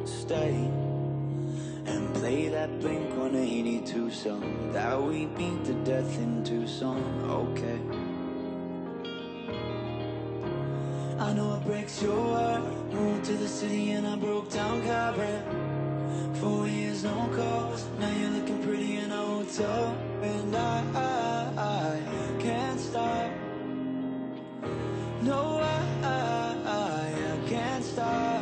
stay and play that Blink-182 song that we beat to death in Tucson. Okay, I know it breaks your heart. Moved to the city and I broke down crying. 4 years, no calls. Now you're looking pretty in a hotel. And I can't stop. No, I can't stop.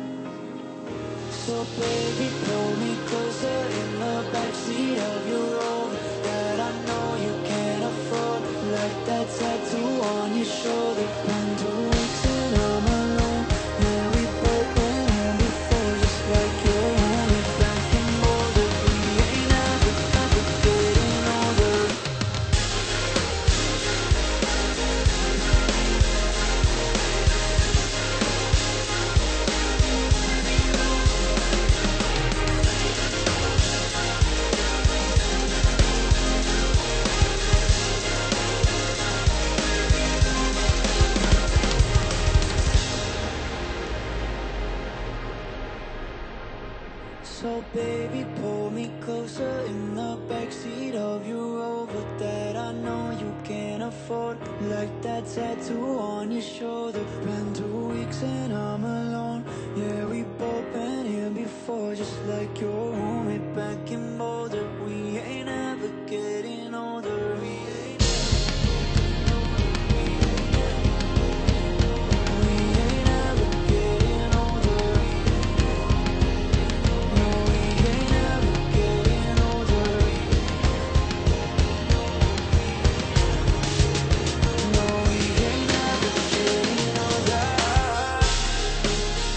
So baby, pull me closer in the backseat of your Rover that I know you can't afford. Like that tattoo on your shoulder. Been 2 weeks and I'm alone. Yeah, we both been here before, just like you're only back in Boulder. We ain't never getting older. So baby, pull me closer in the backseat of your Rover that I know you can't afford. Like that tattoo on your shoulder. Been 2 weeks and I'm alone. Yeah, we both been here before, just like your homie back in Boulder. We ain't ever getting older. We ain't ever getting older. No, we ain't ever getting older. No, we ain't ever getting older.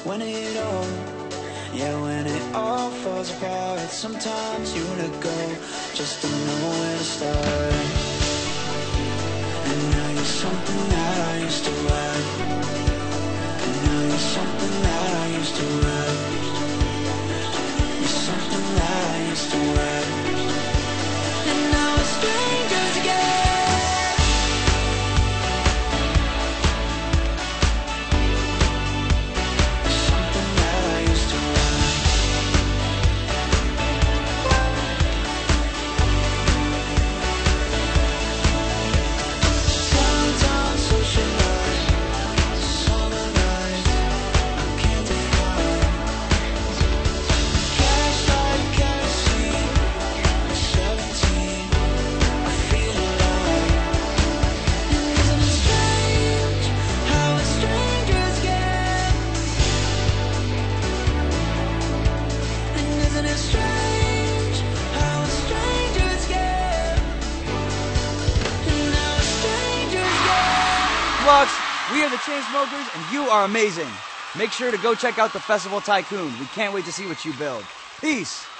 when it all, yeah, when it all falls apart. Sometimes you let go just to know where to start. And now you're something that I used to have. And now you're something that I used to have. You're something that I used to have. And now we're strangers again. Lux, we are the Chainsmokers, and you are amazing. Make sure to go check out the Festival Tycoon. We can't wait to see what you build. Peace.